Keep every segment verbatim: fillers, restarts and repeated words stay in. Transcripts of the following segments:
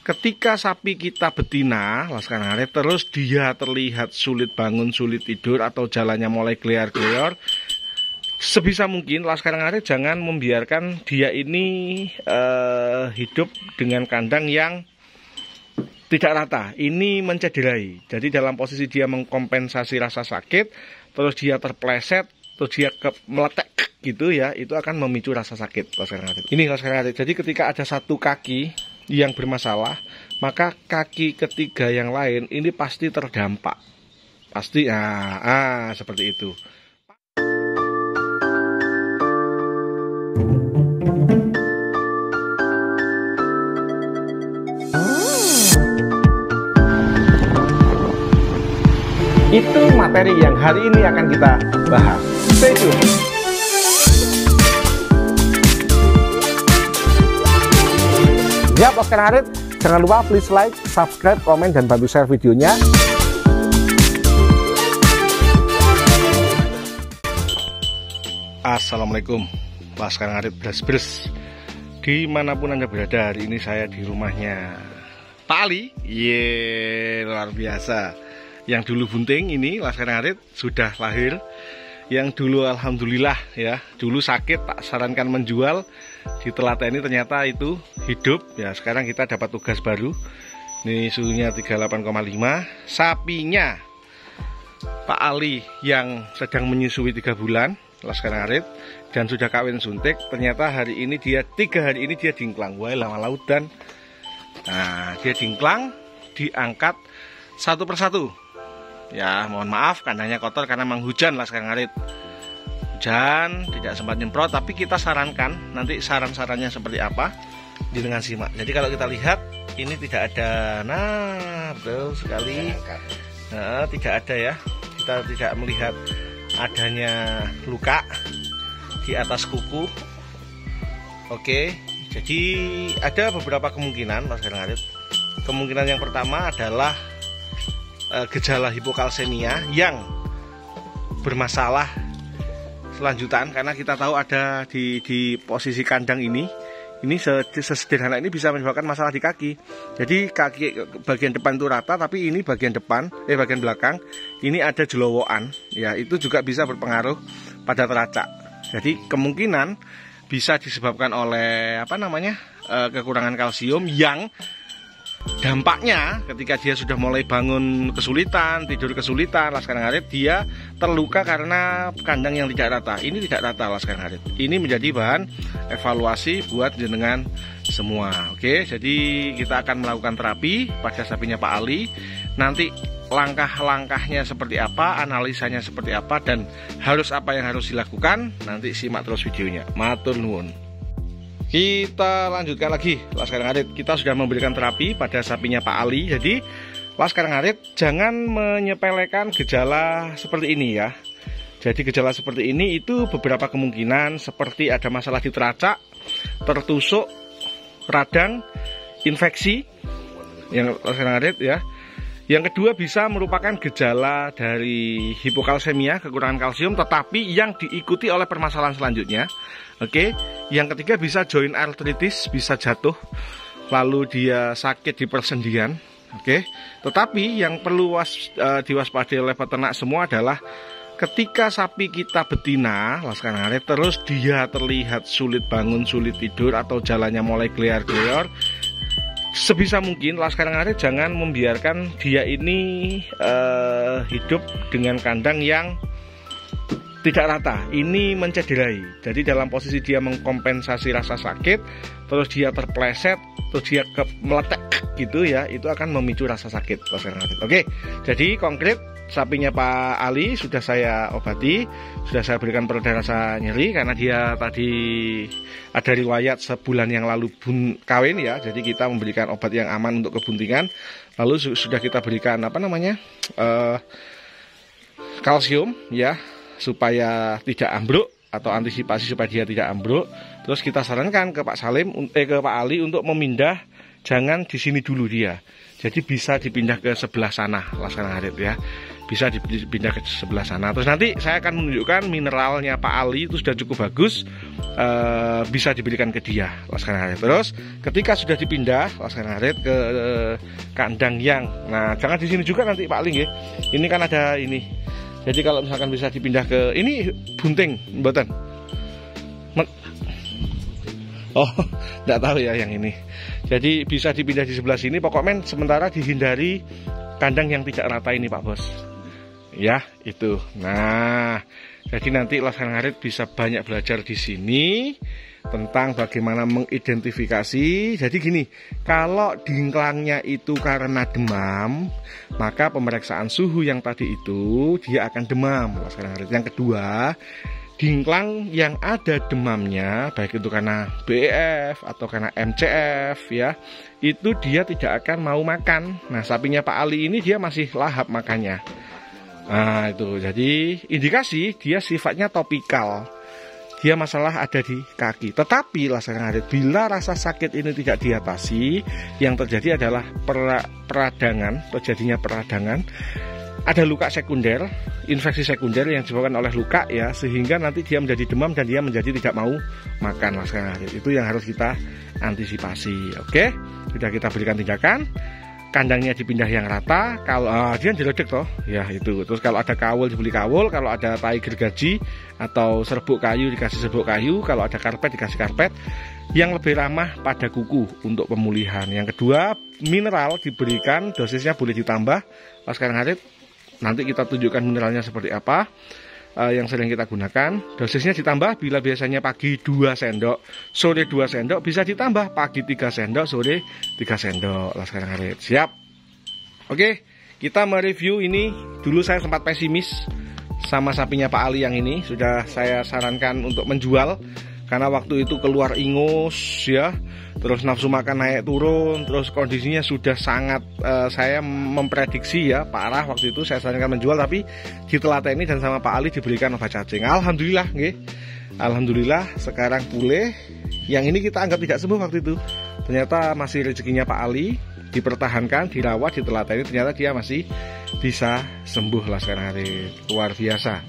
ketika sapi kita betina Laskar Ngarit terus dia terlihat sulit bangun, sulit tidur, atau jalannya mulai geliar-gelior, sebisa mungkin Laskar Ngarit jangan membiarkan dia ini uh, hidup dengan kandang yang tidak rata. Ini mencederai. Jadi dalam posisi dia mengkompensasi rasa sakit, terus dia terpleset, terus dia ke meletek gitu ya, itu akan memicu rasa sakit Laskar Ngarit. Ini Laskar Ngarit. Jadi ketika ada satu kaki yang bermasalah, maka kaki ketiga yang lain ini pasti terdampak. Pasti, ah, ah seperti itu. Itu materi yang hari ini akan kita bahas. Stay tune. Ya, Laskar Ngarit, jangan lupa please like, subscribe, komen, dan bantu share videonya. Assalamualaikum, Laskar Ngarit Blas-Blas. Dimanapun Anda berada, hari ini saya di rumahnya Pak Ali. Yeay, luar biasa. Yang dulu bunting ini Laskar Ngarit sudah lahir. Yang dulu alhamdulillah ya, dulu sakit tak sarankan menjual, ditelateni ternyata itu hidup ya. Sekarang kita dapat tugas baru. Ini suhunya tiga puluh delapan koma lima. Sapinya Pak Ali yang sedang menyusui tiga bulan Laskar Ngarit dan sudah kawin suntik, ternyata hari ini dia tiga hari ini dia dingklang. Wah, lama lautan. Nah, dia dingklang, diangkat satu persatu. Ya, mohon maaf kandangnya kotor karena memang hujan Laskar Ngarit. Hujan, tidak sempat nyemprot, tapi kita sarankan nanti saran-sarannya seperti apa dengan simak. Jadi kalau kita lihat ini tidak ada, nah betul sekali, nah, tidak ada ya. Kita tidak melihat adanya luka di atas kuku. Oke, jadi ada beberapa kemungkinan Laskar Ngarit. Kemungkinan yang pertama adalah gejala hipokalsemia yang bermasalah selanjutan, karena kita tahu ada di, di posisi kandang ini ini sesederhana ini bisa menyebabkan masalah di kaki. Jadi kaki bagian depan itu rata, tapi ini bagian depan eh bagian belakang ini ada jelowokan ya, itu juga bisa berpengaruh pada teracak. Jadi kemungkinan bisa disebabkan oleh apa namanya eh, kekurangan kalsium yang dampaknya ketika dia sudah mulai bangun kesulitan, tidur kesulitan Laskar Ngarit, dia terluka karena kandang yang tidak rata. Ini tidak rata Laskar Ngarit. Ini menjadi bahan evaluasi buat jenengan semua. Oke, jadi kita akan melakukan terapi pada sapinya Pak Ali. Nanti langkah-langkahnya seperti apa, analisanya seperti apa, dan harus apa yang harus dilakukan, nanti simak terus videonya. Matur nuwun. Kita lanjutkan lagi Laskar Ngarit. Kita sudah memberikan terapi pada sapinya Pak Ali. Jadi Laskar Ngarit jangan menyepelekan gejala seperti ini ya. Jadi gejala seperti ini itu beberapa kemungkinan, seperti ada masalah di teracak, tertusuk, radang, infeksi yang Laskar Ngarit ya. Yang kedua bisa merupakan gejala dari hipokalsemia, kekurangan kalsium, tetapi yang diikuti oleh permasalahan selanjutnya. Oke, yang ketiga bisa joint arthritis, bisa jatuh, lalu dia sakit di persendian. Oke, tetapi yang perlu was, uh, diwaspadai oleh peternak semua adalah ketika sapi kita betina Laskar Ngarit terus dia terlihat sulit bangun, sulit tidur, atau jalannya mulai geliar-gelior, sebisa mungkin Laskar Ngarit jangan membiarkan dia ini uh, hidup dengan kandang yang tidak rata. Ini mencederai. Jadi dalam posisi dia mengkompensasi rasa sakit, terus dia terpleset, terus dia ke meletek gitu ya, itu akan memicu rasa sakit Laskar Ngarit. Oke, jadi konkret sapinya Pak Ali sudah saya obati, sudah saya berikan pereda rasa nyeri karena dia tadi ada riwayat sebulan yang lalu bun, kawin ya. Jadi kita memberikan obat yang aman untuk kebuntingan. Lalu su sudah kita berikan apa namanya uh, kalsium ya, supaya tidak ambruk atau antisipasi supaya dia tidak ambruk. Terus kita sarankan ke Pak Salim, eh ke Pak Ali untuk memindah, jangan di sini dulu dia. Jadi bisa dipindah ke sebelah sana Laskar Ngarit ya. bisa dipindah ke sebelah sana. Terus nanti saya akan menunjukkan mineralnya Pak Ali itu sudah cukup bagus, e, bisa diberikan ke dia Laskar Ngarit. Terus ketika sudah dipindah Laskar Ngarit ke e, kandang yang, nah jangan di sini juga nanti Pak Ali, ya. Ini kan ada ini. Jadi kalau misalkan bisa dipindah ke ini bunting, mboten. Oh, enggak tahu ya yang ini. Jadi bisa dipindah di sebelah sini. Pokoknya sementara dihindari kandang yang tidak rata ini Pak Bos. Ya, itu. Nah, jadi nanti Laskar Ngarit bisa banyak belajar di sini tentang bagaimana mengidentifikasi. Jadi gini, kalau dingklangnya itu karena demam, maka pemeriksaan suhu yang tadi itu dia akan demam Laskar Ngarit. Yang kedua, dingklang yang ada demamnya, baik itu karena B E F atau karena M C F ya, itu dia tidak akan mau makan. Nah, sapinya Pak Ali ini dia masih lahap makannya. Nah, itu jadi indikasi dia sifatnya topikal. Dia masalah ada di kaki. Tetapi Laskar Ngarit, bila rasa sakit ini tidak diatasi, yang terjadi adalah per peradangan, terjadinya peradangan. Ada luka sekunder, infeksi sekunder yang disebabkan oleh luka ya, sehingga nanti dia menjadi demam dan dia menjadi tidak mau makan Laskar Ngarit. Itu yang harus kita antisipasi. Oke, sudah kita berikan tindakan. Kandangnya dipindah yang rata. Kalau ah, dia jeledek toh, ya itu. Terus kalau ada kawul dibeli kawul, kalau ada tai gergaji atau serbuk kayu dikasih serbuk kayu, kalau ada karpet dikasih karpet yang lebih ramah pada kuku untuk pemulihan. Yang kedua, mineral diberikan, dosisnya boleh ditambah Laskar Ngarit. Nanti kita tunjukkan mineralnya seperti apa. Uh, yang sering kita gunakan, dosisnya ditambah. Bila biasanya pagi dua sendok, sore dua sendok, bisa ditambah pagi tiga sendok, sore tiga sendok Laskar Ngarit. Siap. Oke, kita mereview ini. Dulu saya sempat pesimis sama sapinya Pak Ali yang ini. Sudah saya sarankan untuk menjual karena waktu itu keluar ingus ya, terus nafsu makan naik turun, terus kondisinya sudah sangat uh, saya memprediksi ya parah. Waktu itu saya sarankan menjual, tapi ditelateni dan sama Pak Ali diberikan obat cacing. Alhamdulillah nggih. Alhamdulillah sekarang pulih. Yang ini kita anggap tidak sembuh waktu itu. Ternyata masih rezekinya Pak Ali, dipertahankan, dirawat, ditelateni, ternyata dia masih bisa sembuh Laskar Ngarit. Luar biasa.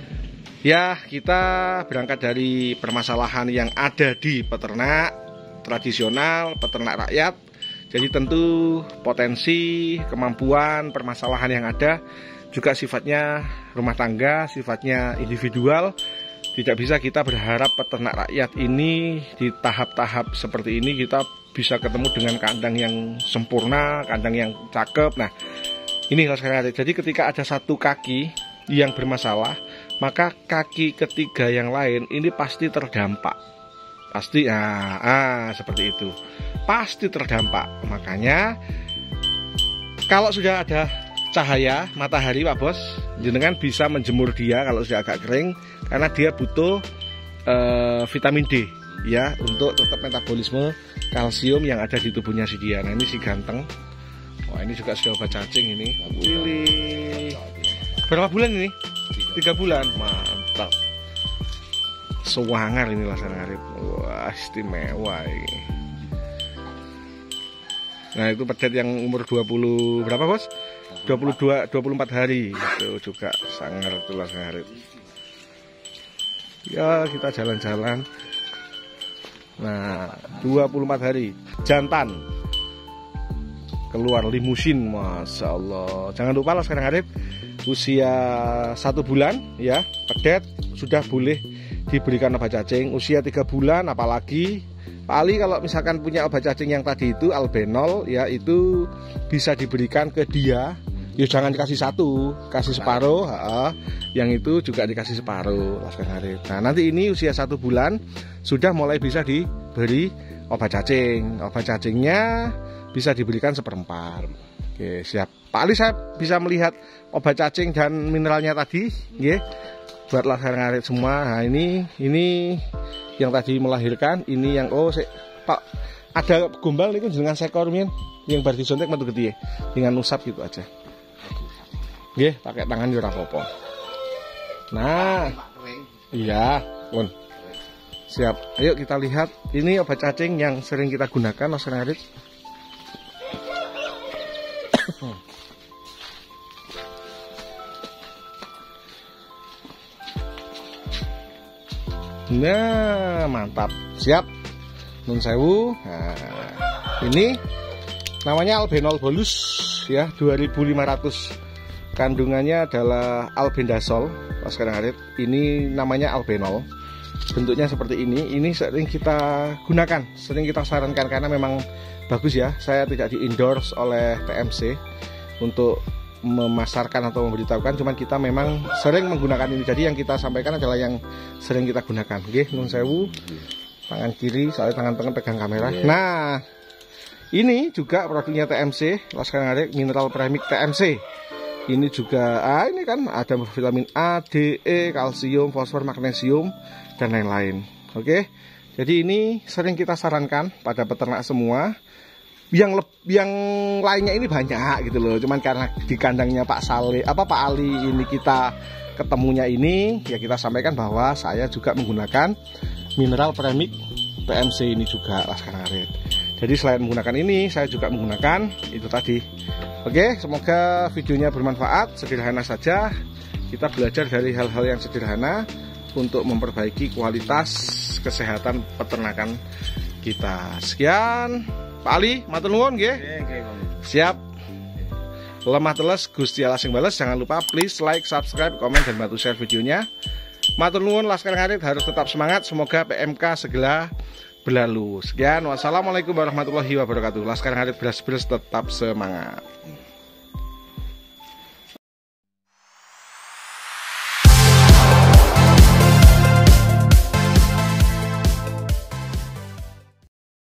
Ya, kita berangkat dari permasalahan yang ada di peternak tradisional, peternak rakyat. Jadi tentu potensi, kemampuan, permasalahan yang ada juga sifatnya rumah tangga, sifatnya individual. Tidak bisa kita berharap peternak rakyat ini di tahap-tahap seperti ini kita bisa ketemu dengan kandang yang sempurna, kandang yang cakep. Nah, ini Laskar Ngarit. Jadi ketika ada satu kaki yang bermasalah, maka kaki ketiga yang lain ini pasti terdampak. Pasti, ah, ah seperti itu. Pasti terdampak. Makanya kalau sudah ada cahaya matahari Pak Bos, jenengan bisa menjemur dia kalau sudah agak kering, karena dia butuh eh, vitamin D ya untuk tetap metabolisme kalsium yang ada di tubuhnya si dia. Nah, ini si ganteng. Wah, ini juga sudah obat cacing ini. Wih. Berapa bulan ini? Tiga bulan, mantap. Sewangar ini Laskar Ngarit. Wah, istimewa ini. Nah, itu pedet yang umur dua puluh berapa Bos? dua puluh dua, dua puluh empat hari. Itu juga sangar itu Laskar Ngarit. Ya, kita jalan-jalan. Nah, dua puluh empat hari. Jantan. Keluar limusin, Masya Allah. Jangan lupa Laskar Ngarit, usia satu bulan ya, pedet sudah boleh diberikan obat cacing. Usia tiga bulan apalagi Pak Ali kalau misalkan punya obat cacing yang tadi itu albenol ya, itu bisa diberikan ke dia. Ya jangan dikasih satu, kasih separuh. Ha, yang itu juga dikasih separuh Laskar Ngarit. Nah, nanti ini usia satu bulan sudah mulai bisa diberi obat cacing. Obat cacingnya bisa diberikan seperempat. Oke, siap. Pak Ali, saya bisa melihat obat cacing dan mineralnya tadi, ya, buat Laskar Ngarit semua. Nah, ini ini yang tadi melahirkan, ini yang oh, se, Pak, ada gombal niku jenengan sekor min, yang bar disontek metu gede, dengan usap gitu aja. Nggih, pakai tangan yo ora apa-apa. Nah, iya, pun. Siap. Ayo kita lihat, ini obat cacing yang sering kita gunakan Laskar Ngarit. Nah, mantap. Siap. Nun sewu. Nah, ini namanya albenol bolus ya, dua ribu lima ratus. Kandungannya adalah albendazol. Laskar Ngarit. Ini namanya albenol. Bentuknya seperti ini. Ini sering kita gunakan, sering kita sarankan karena memang bagus ya. Saya tidak di-endorse oleh T M C untuk memasarkan atau memberitahukan, cuman kita memang sering menggunakan ini. Jadi yang kita sampaikan adalah yang sering kita gunakan. Oke, nun sewu. Tangan kiri, soalnya tangan tengah pegang kamera. Yeah. Nah, ini juga produknya T M C, Laskar Ngarit Mineral Premix T M C. Ini juga, ah ini kan ada vitamin A, D, E, kalsium, fosfor, magnesium, dan lain-lain. Oke, jadi ini sering kita sarankan pada peternak semua. Yang yang lainnya ini banyak gitu loh. Cuman karena di kandangnya Pak Saleh, apa Pak Ali ini kita ketemunya ini, ya kita sampaikan bahwa saya juga menggunakan Mineral Premix T M C ini juga, Laskar Ngarit. Jadi selain menggunakan ini, saya juga menggunakan itu tadi. Oke, semoga videonya bermanfaat. Sederhana saja, kita belajar dari hal-hal yang sederhana untuk memperbaiki kualitas kesehatan peternakan kita. Sekian, Pak Ali, matur nuwun nggih. Siap. Lemah teles Gusti Allah sing bales. Jangan lupa please like, subscribe, komen, dan bantu share videonya. Matur nuwun, Laskar Ngarit harus tetap semangat. Semoga P M K segera berlalu. Sekian, wassalamualaikum warahmatullahi wabarakatuh. Laskar Ngarit beras-beras tetap semangat.